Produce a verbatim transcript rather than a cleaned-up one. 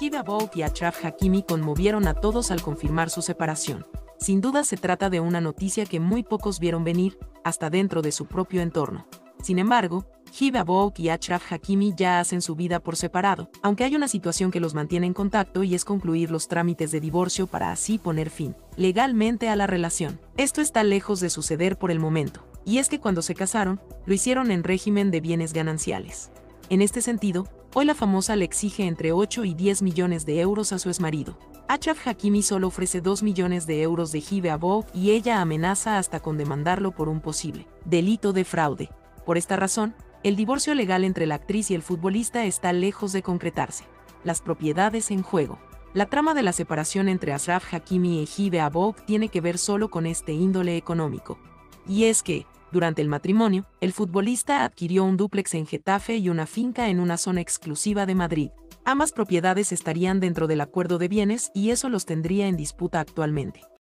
Hiba Aboud y Achraf Hakimi conmovieron a todos al confirmar su separación. Sin duda se trata de una noticia que muy pocos vieron venir, hasta dentro de su propio entorno. Sin embargo, Hiba Aboud y Achraf Hakimi ya hacen su vida por separado, aunque hay una situación que los mantiene en contacto y es concluir los trámites de divorcio para así poner fin, legalmente, a la relación. Esto está lejos de suceder por el momento, y es que cuando se casaron, lo hicieron en régimen de bienes gananciales. En este sentido, hoy la famosa le exige entre ocho y diez millones de euros a su exmarido. Achraf Hakimi solo ofrece dos millones de euros de Hiba Aboud y ella amenaza hasta con demandarlo por un posible delito de fraude. Por esta razón, el divorcio legal entre la actriz y el futbolista está lejos de concretarse. Las propiedades en juego. La trama de la separación entre Achraf Hakimi y Hiba Aboud tiene que ver solo con este índole económico. Y es que, durante el matrimonio, el futbolista adquirió un dúplex en Getafe y una finca en una zona exclusiva de Madrid. Ambas propiedades estarían dentro del acuerdo de bienes y eso los tendría en disputa actualmente.